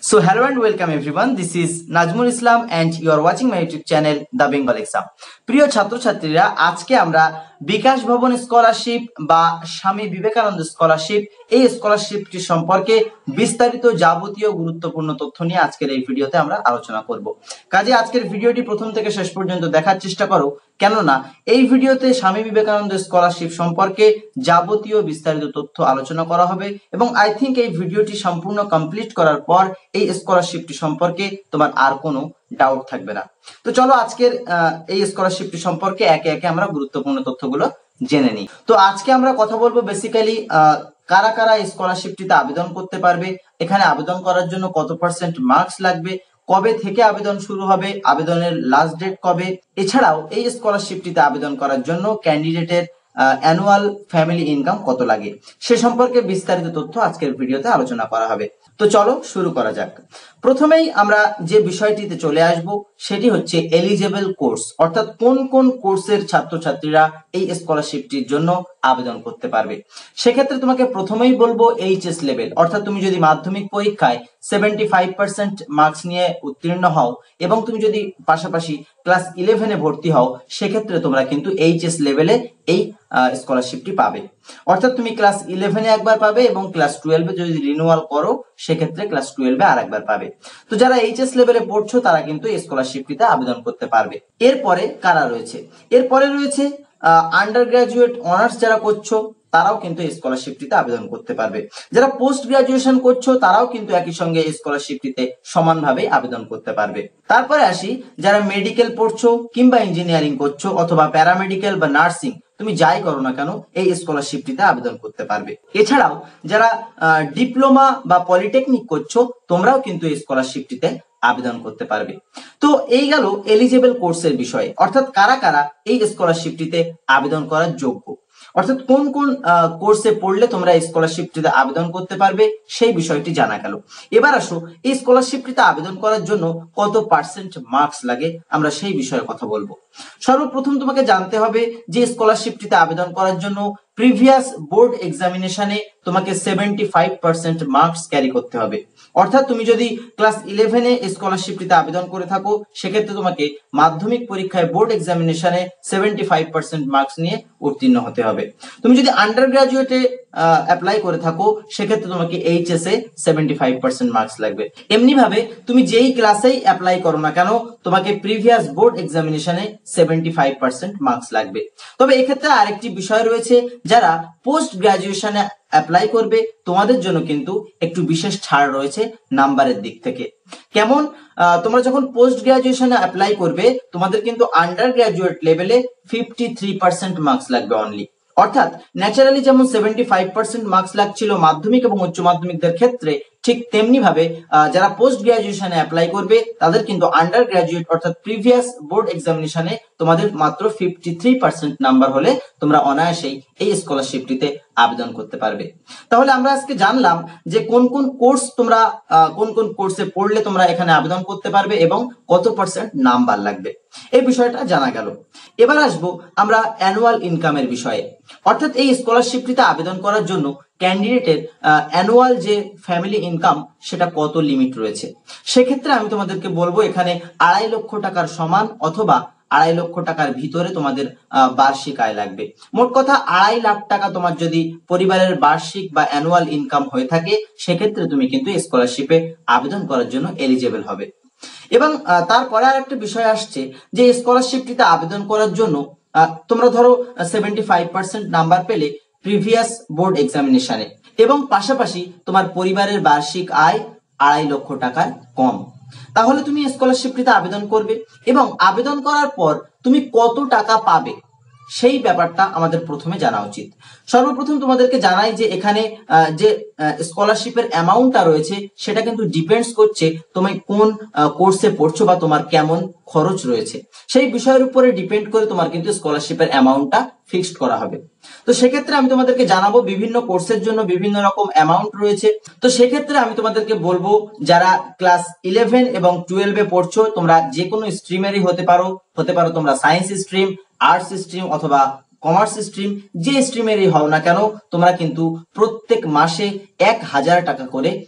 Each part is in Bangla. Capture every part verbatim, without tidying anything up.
So hello and welcome everyone. This is Najmul Islam and you are watching my YouTube channel The Bengal Exam. প্রিয় ছাত্রছাত্রীরা, আজকে আমরা বিকাশ ভবন স্কলারশিপ বা স্বামী বিবেকানন্দ স্কলারশিপ এই স্কলারশিপটি সম্পর্কে বিস্তারিত যাবতীয় গুরুত্বপূর্ণ তথ্য নিয়ে আজকের এই ভিডিওতে আমরা আলোচনা করব। কাজে আজকের ভিডিওটি প্রথম থেকে শেষ পর্যন্ত দেখার চেষ্টা করো, কেননা এই ভিডিওতে স্বামী বিবেকানন্দ স্কলারশিপ সম্পর্কে যাবতীয় বিস্তারিত তথ্য আলোচনা করা হবে এবং আই থিঙ্ক এই ভিডিওটি সম্পূর্ণ কমপ্লিট করার পর এই স্কলারশিপটি সম্পর্কে তোমার আর কোনো ডাউট থাকবে না। তো চলো আজকের এই স্কলারশিপটি সম্পর্কে একে একে আমরা গুরুত্বপূর্ণ তথ্যগুলো জেনে নিই। তো আজকে আমরা কথা বলবো বেসিক্যালি কারা কারা এই স্কলারশিপটিতে আবেদন করতে পারবে, এখানে আবেদন করার জন্য কত পার্সেন্ট মার্কস লাগবে, কবে থেকে আবেদন শুরু হবে, আবেদনের লাস্ট ডেট কবে, এছাড়াও এই স্কলারশিপটিতে আবেদন করার জন্য ক্যান্ডিডেটের অ্যানুয়াল ফ্যামিলি ইনকাম কত লাগে সে সম্পর্কে বিস্তারিত তথ্য আজকের ভিডিওতে আলোচনা করা হবে। তো চলো শুরু করা যাক। প্রথমেই আমরা যে বিষয়টিতে চলে আসব সেটি হচ্ছে এলিজেবল কোর্স, অর্থাৎ কোন কোন কোর্সের ছাত্রছাত্রীরা এই স্কলারশিপটির জন্য আবেদন করতে পারবে। সেক্ষেত্রে তোমাকে প্রথমেই বলবো এইচএস লেভেল, অর্থাৎ তুমি যদি মাধ্যমিক পরীক্ষায় সেভেন্টি ফাইভ পার্সেন্ট মার্কস নিয়ে উত্তীর্ণ হও এবং তুমি যদি পাশাপাশি ক্লাস ইলেভেনে ভর্তি হও, সেক্ষেত্রে তোমরা কিন্তু এইচএস লেভেলে এই স্কলারশিপটি পাবে। অর্থাৎ তুমি ক্লাস ইলেভেনে একবার পাবে এবং ক্লাস টুয়েলভে যদি রিনিউয়াল করো সেক্ষেত্রে ক্লাস টুয়েলভে আর একবার পাবে। তো যারা এইচএস লেভেলে পড়ছো তারা কিন্তু এই স্কলারশিপটিতে আবেদন করতে পারবে। এরপরে কারা রয়েছে, এরপরে রয়েছে আন্ডার গ্রাজুয়েট অনার্স যারা করছো তারাও কিন্তু এই স্কলারশিপটিতে আবেদন করতে পারবে। যারা পোস্ট গ্রাজুয়েশন করছো তারাও কিন্তু একই সঙ্গে এই স্কলারশিপটিতে সমানভাবে আবেদন করতে পারবে। তারপরে আসি যারা মেডিকেল পড়ছো কিংবা ইঞ্জিনিয়ারিং করছো অথবা প্যারামেডিক্যাল বা নার্সিং, তুমি যাই করো না কেন এই স্কলারশিপটিতে আবেদন করতে পারবে। এছাড়াও যারা ডিপ্লোমা বা পলিটেকনিক করছো তোমরাও কিন্তু এই স্কলারশিপটিতে আবেদন করতে পারবে। তো এই গেল এলিজেবল কোর্সের বিষয়ে, অর্থাৎ কারা কারা এই স্কলারশিপটিতে আবেদন করার যোগ্য, অর্থাৎ কোন কোন কোর্সে পড়লে তোমরা এই স্কলারশিপটিতে আবেদন করতে পারবে সেই বিষয়টি জানা গেল। এবার আসো এই স্কলারশিপটিতে আবেদন করার জন্য কত পার্সেন্ট মার্কস লাগে আমরা সেই বিষয়ে কথা বলবো। সর্বপ্রথম তোমাকে জানতে হবে যে স্কলারশিপটিতে আবেদন করার জন্য প্রিভিয়াস বোর্ড এক্সামিনেশনে তোমাকে seventy five percent marks carry করতে হবে। অর্থাৎ তুমি যদি ক্লাস ইলেভেনে স্কলারশিপটিতে আবেদন করে থাকো সেক্ষেত্রে তোমাকে মাধ্যমিক পরীক্ষায় বোর্ড এক্সামিনেশনে সেভেন্টি ফাইভ পার্সেন্ট মার্কস নিয়ে উত্তীর্ণ হতে হবে। তুমি যদি আন্ডার গ্রাজুয়েটে অ্যাপ্লাই করে থাকো সেক্ষেত্রে তোমাকে এইচএস এ সেভেন্টি ফাইভ পার্সেন্ট মার্কস লাগবে। এমনি ভাবে তুমি যেই ক্লাসেই অ্যাপ্লাই করো না কেন তোমাকে প্রিভিয়াস বোর্ড এক্সামিনেশনে সেভেন্টি ফাইভ পার্সেন্ট মার্কস লাগবে। তবে এক্ষেত্রে আরেকটি বিষয় রয়েছে, যারা পোস্ট গ্রাজুয়েশনে অ্যাপ্লাই করবে তোমাদের জন্য কিন্তু একটু বিশেষ ছাড় রয়েছে নাম্বারের দিক থেকে। কেমন, তোমরা যখন পোস্ট গ্রাজুয়েশনে অ্যাপ্লাই করবে তোমাদের কিন্তু আন্ডার গ্রাজুয়েট লেভেলে ফিফটি থ্রি পার্সেন্ট মার্কস লাগবে অনলি। অর্থাৎ ন্যাচারালি যেমন সেভেন্টি ফাইভ পার্সেন্ট মার্কস লাগছিল মাধ্যমিক এবং উচ্চ মাধ্যমিকদের ক্ষেত্রে, ঠিক তেমনি ভাবে যারা পোস্ট গ্রাজুয়েশনে অ্যাপ্লাই করবে তাদের কিন্তু আন্ডার গ্রাজুয়েট অর্থাৎ প্রিভিয়াস বোর্ড এক্সামিনেশনে তোমাদের মাত্র ফিফটি থ্রি পার্সেন্ট নাম্বার হলে তোমরা অনায়াসেই এই স্কলারশিপটিতে আবেদন করতে পারবে। তাহলে আমরা আজকে জানলাম যে কোন কোন কোর্স তোমরা কোন কোন কোর্সে পড়লে তোমরা এখানে আবেদন করতে পারবে এবং কত পার্সেন্ট নাম্বার লাগবে, এই বিষয়টা জানা গেল। এবার আসবো আমরা অ্যানুয়াল ইনকামের বিষয়ে, অর্থাৎ এই স্কলারশিপটিতে আবেদন করার জন্য ক্যান্ডিডেটের অ্যানুয়াল যে ফ্যামিলি ইনকাম সেটা কত লিমিট রয়েছে। সেক্ষেত্রে আমি তোমাদেরকে বলবো এখানে আড়াই লক্ষ টাকার সমান অথবা আড়াই লক্ষ টাকার ভিতরে তোমাদের বার্ষিক আয় লাগবে। মোট কথা আড়াই লাখ টাকা তোমার যদি পরিবারের বার্ষিক বা অ্যানুয়াল ইনকাম হয়ে থাকে সেক্ষেত্রে তুমি কিন্তু স্কলারশিপে আবেদন করার জন্য এলিজেবল হবে। এবং তারপরে আর একটা বিষয় আসছে যে স্কলারশিপটিতে আবেদন করার জন্য তোমরা ধরো সেভেন্টি ফাইভ পার্সেন্ট নাম্বার পেলে প্রিভিয়াস বোর্ড এক্সামিনেশনে এবং পাশাপাশি তোমার পরিবারের বার্ষিক আয় আড়াই লক্ষ টাকার কম, তাহলে তুমি স্কলারশিপটিতে আবেদন করবে এবং আবেদন করার পর তুমি কত টাকা পাবে সেই ব্যাপারটা আমাদের প্রথমে জানা উচিত। সর্বপ্রথম তোমাদেরকে জানাই যে এখানে যে স্কলারশিপের অ্যামাউন্টটা রয়েছে সেটা কিন্তু ডিপেন্ডস করছে তুমি কোন কোর্সে পড়ছো বা তোমার কেমন খরচ রয়েছে সেই বিষয়ের উপরে ডিপেন্ড করে তোমার কিন্তু স্কলারশিপের অ্যামাউন্টটা ফিক্সড করা হবে। তো সেক্ষেত্রে আমি তোমাদেরকে জানাবো বিভিন্ন কোর্সের জন্য বিভিন্ন রকম অ্যামাউন্ট রয়েছে। তো সেক্ষেত্রে আমি তোমাদেরকে বলবো যারা ক্লাস ইলেভেন এবং টুয়েলভে পড়ছো তোমরা যে কোনো স্ট্রিমেরই হতে পারো, হতে পারো তোমরা সায়েন্স স্ট্রিম, আর্টস স্ট্রিম অথবা কমার্স স্ট্রিম, যে স্ট্রিমেরই হও না কেন তোমরা কিন্তু প্রত্যেক মাসে এক হাজার টাকা করে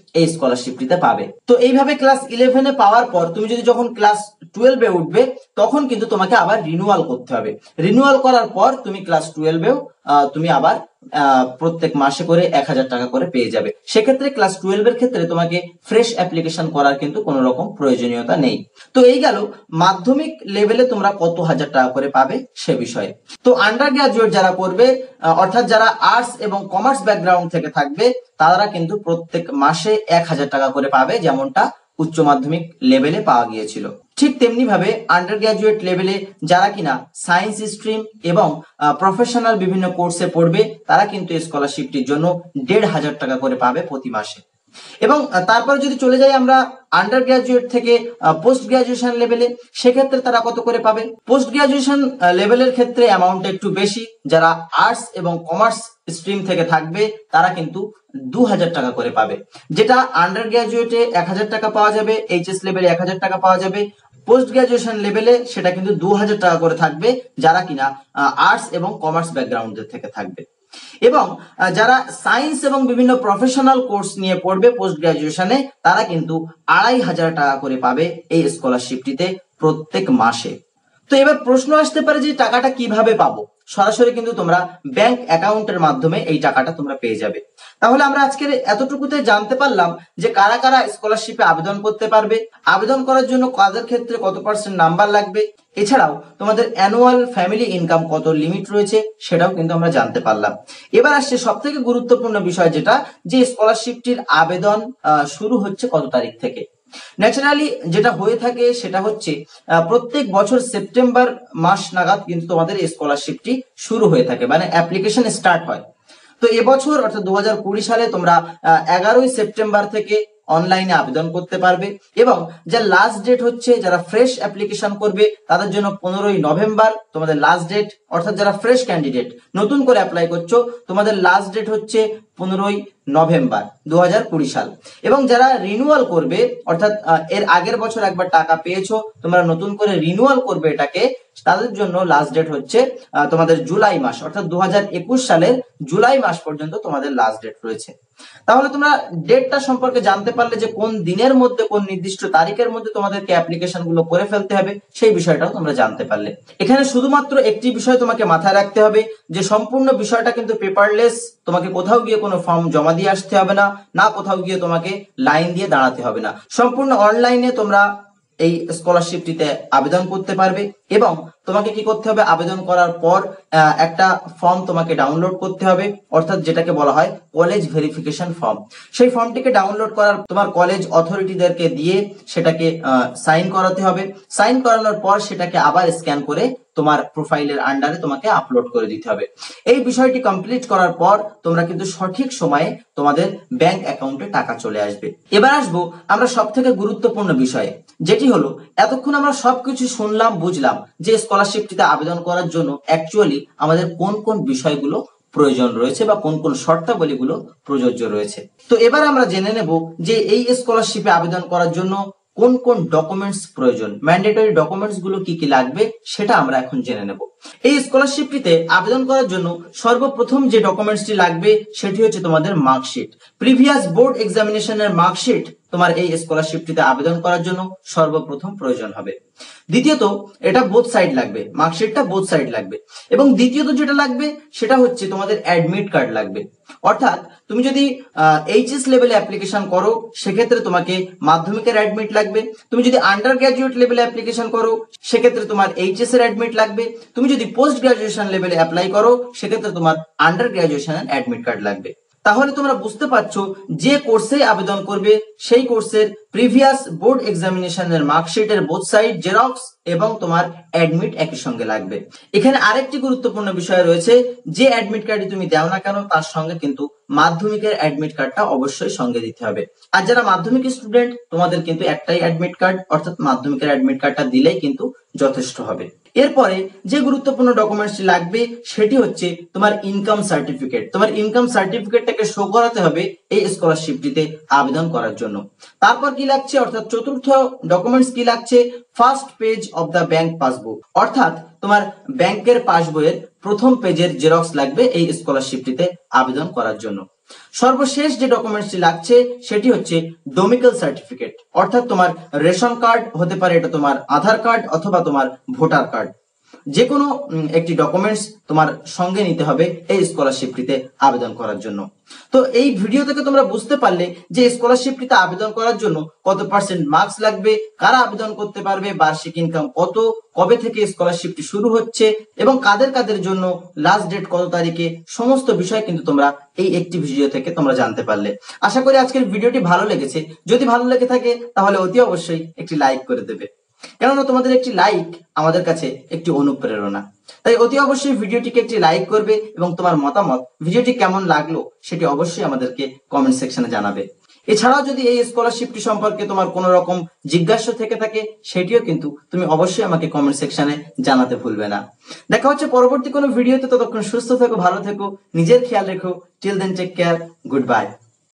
এই স্কলারশিপটিতে পাবে। তো এইভাবে ক্লাস ইলেভেনে পাওয়ার পর তুমি যদি যখন ক্লাস টুয়েলভে উঠবে তখন কিন্তু তোমাকে আবার রিনিউয়াল করতে হবে। রিনিউয়াল করার পর তুমি ক্লাস টুয়েলভেও তুমি আবার প্রত্যেক মাসে করে এক হাজার টাকা করে পেয়ে যাবে। সেক্ষেত্রে ক্লাস টুয়েলভ এর ক্ষেত্রে তোমাকে ফ্রেশ অ্যাপ্লিকেশন করার কিন্তু কোনো রকম প্রয়োজনীয়তা নেই। তো এই গেল মাধ্যমিক লেভেলে তোমরা কত হাজার টাকা করে পাবে সে বিষয়ে। তো আন্ডার গ্রাজুয়েট যারা করবে অর্থাৎ যারা আর্টস এবং কমার্স ব্যাকগ্রাউন্ড থেকে থাকবে তারা কিন্তু প্রত্যেক মাসে এক হাজার টাকা করে পাবে, যেমনটা উচ্চ মাধ্যমিক লেভেলে পাওয়া গিয়েছিল। ঠিক তেমনি ভাবে আন্ডার গ্রাজুয়েট লেভেলে যারা কিনা সায়েন্স স্ট্রিম এবং প্রফেশনাল বিভিন্ন কোর্সে পড়বে তারা কিন্তু স্কলারশিপটির জন্য দেড় হাজার টাকা করে পাবে প্রতি মাসে। এবং তারপর যদি চলে যাই আমরা আন্ডার গ্রাজুয়েট থেকে পোস্ট গ্রাজুয়েশন লেভেলে, সেক্ষেত্রে তারা কত করে পাবে? পোস্ট গ্রাজুয়েশন লেভেলের ক্ষেত্রে অ্যামাউন্ট একটু বেশি। যারা আর্টস এবং কমার্স স্ট্রিম থেকে থাকবে তারা কিন্তু দু হাজার টাকা করে পাবে, যেটা আন্ডার গ্রাজুয়েটে এক হাজার টাকা পাওয়া যাবে, এইচএস লেভেলে এক হাজার টাকা পাওয়া যাবে, পোস্ট গ্রাজুয়েশন লেভেলে সেটা কিন্তু দু হাজার টাকা করে থাকবে যারা কিনা আর্টস এবং কমার্স ব্যাকগ্রাউন্ডের থেকে থাকবে। এবং যারা সায়েন্স এবং বিভিন্ন প্রফেশনাল কোর্স নিয়ে পড়বে পোস্ট গ্রাজুয়েশনে তারা কিন্তু আড়াই হাজার টাকা করে পাবে এই স্কলারশিপটিতে প্রত্যেক মাসে। তো এবার প্রশ্ন আসতে পারে যে টাকাটা কিভাবে পাবো? সরাসরি কিন্তু তোমরা ব্যাংক অ্যাকাউন্টের মাধ্যমে এই টাকাটা তোমরা পেয়ে যাবে। তাহলে আমরা আজকের এতটুকুতে জানতে পারলাম যে কারা কারা স্কলারশিপে আবেদন করতে পারবে, আবেদন করার জন্য কাদের ক্ষেত্রে কত পার্সেন্ট নাম্বার লাগবে, এছাড়াও তোমাদের অ্যানুয়াল ফ্যামিলি ইনকাম কত লিমিট রয়েছে সেটাও কিন্তু আমরা জানতে পারলাম। এবার আসছে সব থেকে গুরুত্বপূর্ণ বিষয়, যেটা যে স্কলারশিপটির আবেদন শুরু হচ্ছে কত তারিখ থেকে। ন্যাচারালি যেটা হয়ে থাকে সেটা হচ্ছে প্রত্যেক বছর সেপ্টেম্বর মাস নাগাদ কিন্তু তোমাদের এই স্কলারশিপটি শুরু হয়ে থাকে, মানে অ্যাপ্লিকেশন স্টার্ট হয়। তো এবছর অর্থাৎ দু হাজার কুড়ি সালে তোমরা এগারোই সেপ্টেম্বর থেকে অনলাইনে আবেদন করতে পারবে এবং যা লাস্ট ডেট হচ্ছে যারা ফ্রেশ অ্যাপ্লিকেশন করবে তাদের জন্য পনেরোই নভেম্বর তোমাদের লাস্ট ডেট। অর্থাৎ যারা ফ্রেশ ক্যান্ডিডেট নতুন করে অ্যাপ্লাই করছো তোমাদের লাস্ট ডেট হচ্ছে পনেরোই নভেম্বর দু হাজার কুড়ি সাল। এবং যারা রিনিউয়াল করবে অর্থাৎ এর আগের বছর একবার টাকা পেয়েছো তোমরা নতুন করে রিনিউয়াল করবে এটাকে, তাদের জন্য লাস্ট ডেট হচ্ছে তোমাদের জুলাই মাস অর্থাৎ দু হাজার একুশ সালের জুলাই মাস পর্যন্ত তোমাদের লাস্ট ডেট রয়েছে। তাহলে তোমরা ডেটটা সম্পর্কে জানতে পারলে যে কোন দিনের মধ্যে কোন নির্দিষ্ট তারিখের মধ্যে তোমাদেরকে অ্যাপ্লিকেশন গুলো করে ফেলতে হবে সেই বিষয়টাও তোমরা জানতে পারলে। এখানে শুধুমাত্র একটি বিষয় তোমাকে মাথায় রাখতে হবে যে সম্পূর্ণ বিষয়টা কিন্তু পেপারলেস, তোমাকে কোথাও গিয়ে কোনো ফর্ম জমা দিয়ে আসতে হবে না, না কোথাও গিয়ে তোমাকে লাইন দিয়ে দাঁড়াতে হবে না। সম্পূর্ণ অনলাইনে তোমরা এই স্কলারশিপটিতে আবেদন করতে পারবে এবং তোমাকে কি করতে হবে, আবেদন করার পর একটা ফর্ম তোমাকে ডাউনলোড করতে হবে অর্থাৎ যেটাকে বলা হয় কলেজ ভেরিফিকেশন ফর্ম। সেই ফর্মটিকে ডাউনলোড করার তোমার কলেজ অথরিটিদেরকে দিয়ে সেটাকে সাইন করাতে হবে। সাইন করানোর পর সেটাকে আবার স্ক্যান করে তোমার প্রোফাইলের আন্ডারে তোমাকে আপলোড করে দিতে হবে। এই বিষয়টি কমপ্লিট করার পর তোমরা কিন্তু সঠিক সময়ে তোমাদের ব্যাংক অ্যাকাউন্টে টাকা চলে আসবে। এবার আসবো আমরা সব থেকে গুরুত্বপূর্ণ বিষয়ে, যেটি হলো এতক্ষণ আমরা সবকিছু শুনলাম বুঝলাম যে স্কলারশিপটিতে আবেদন করার জন্য অ্যাকচুয়ালি আমাদের কোন কোন বিষয়গুলো প্রয়োজন রয়েছে বা কোন কোন শর্তাবলীগুলো প্রযোজ্য রয়েছে। তো এবার আমরা জেনে নেব যে এই স্কলারশিপে আবেদন করার জন্য কোন কোন ডকুমেন্টস প্রয়োজন, ম্যান্ডেটরি ডকুমেন্টস গুলো কি কি লাগবে সেটা আমরা এখন জেনে নেব। এই স্কলারশিপটিতে আবেদন করার জন্য সর্বপ্রথম যে ডকুমেন্টসটি লাগবে সেটি হচ্ছে তোমাদের মার্কশিট। প্রিভিয়াস বোর্ড এক্সামিনেশনের মার্কশিট তোমার এই স্কলারশিপটিতে আবেদন করার জন্য সর্বপ্রথম প্রয়োজন হবে। দ্বিতীয়ত এটা বোথ সাইড লাগবে, মার্কশিটটা বোথ সাইড লাগবে। এবং দ্বিতীয়ত যেটা লাগবে সেটা হচ্ছে তোমাদের অ্যাডমিট কার্ড লাগবে। অর্থাৎ তুমি যদি এইচএস লেভেলে অ্যাপ্লিকেশন করো সেক্ষেত্রে তোমাকে মাধ্যমিকের অ্যাডমিট লাগবে। তুমি যদি আন্ডার গ্রাজুয়েট লেভেলে অ্যাপ্লিকেশন করো সেক্ষেত্রে তোমার এইচএস এর অ্যাডমিট লাগবে। তুমি যদি পোস্ট গ্রাজুয়েশন লেভেলে অ্যাপ্লাই করো সেক্ষেত্রে তোমার আন্ডার গ্রাজুয়েশনের অ্যাডমিট কার্ড লাগবে। তাহলে তোমরা বুঝতে পারছো যে কোর্সে আবেদন করবে সেই কোর্সের প্রিভিয়াস বোর্ড এক্সামিনেশনের মার্কশিটের বোথ সাইড জেরক্স এবং তোমার অ্যাডমিট একই সঙ্গে লাগবে। এখানে আরেকটি গুরুত্বপূর্ণ বিষয় রয়েছে, যে অ্যাডমিট কার্ডই তুমি দাও না কেন তার সঙ্গে কিন্তু মাধ্যমিকের অ্যাডমিট কার্ডটা অবশ্যই সঙ্গে দিতে হবে। আর যারা মাধ্যমিক স্টুডেন্ট তোমাদের কিন্তু একটাই অ্যাডমিট কার্ড অর্থাৎ মাধ্যমিকের অ্যাডমিট কার্ডটা দিলেই কিন্তু যথেষ্ট হবে। এরপরে যে গুরুত্বপূর্ণ ডকুমেন্টসটি লাগবে সেটি হচ্ছে তোমার ইনকাম সার্টিফিকেট। তোমার ইনকাম সার্টিফিকেটটাকে শো করাতে হবে এই স্কলারশিপটিতে আবেদন করার জন্য। তারপর কি লাগছে অর্থাৎ চতুর্থ ডকুমেন্টস কি লাগছে, first page of the bank passbook অর্থাৎ তোমার ব্যাংকের পাসবইয়ের প্রথম পেজের জেরক্স লাগবে এই স্কলারশিপটিতে আবেদন করার জন্য। সর্বশেষ যে ডকুমেন্টসটি লাগছে সেটি হচ্ছে ডোমিসাইল সার্টিফিকেট, অর্থাৎ তোমার রেশন কার্ড হতে পারে, এটা তোমার আধার কার্ড অথবা তোমার ভোটার কার্ড, যে কোনো একটি ডকুমেন্টস তোমার সঙ্গে নিতে হবে এই স্কলারশিপটিতে আবেদন করার জন্য। তো এই ভিডিও থেকে তোমরা বুঝতে পারলে যে স্কলারশিপটিতে আবেদন করার জন্য কত পার্সেন্ট মার্কস লাগবে, কারা আবেদন করতে পারবে, বার্ষিক ইনকাম কত, কবে থেকে স্কলারশিপটি শুরু হচ্ছে এবং কাদের কাদের জন্য লাস্ট ডেট কত তারিখে, সমস্ত বিষয় কিন্তু তোমরা এই একটি ভিডিও থেকে তোমরা জানতে পারলে। আশা করি আজকের ভিডিওটি ভালো লেগেছে। যদি ভালো লেগে থাকে তাহলে অতি অবশ্যই একটি লাইক করে দেবে, কেননা তোমাদের একটি লাইক আমাদের কাছে একটি অনুপ্রেরণা। তাই অতি অবশ্যই ভিডিওটিকে একটি লাইক করবে এবং তোমার মতামত, ভিডিওটি কেমন লাগলো সেটি অবশ্যই আমাদেরকে কমেন্ট সেকশনে জানাবে। এছাড়াও যদি এই স্কলারশিপটি সম্পর্কে তোমার কোনো রকম জিজ্ঞাসা থেকে থাকে সেটিও কিন্তু তুমি অবশ্যই আমাকে কমেন্ট সেকশনে জানাতে ভুলবে না। দেখা হচ্ছে পরবর্তী কোনো ভিডিওতে, ততক্ষণ সুস্থ থেকো, ভালো থেকো, নিজের খেয়াল রেখো। Till then take care, good by.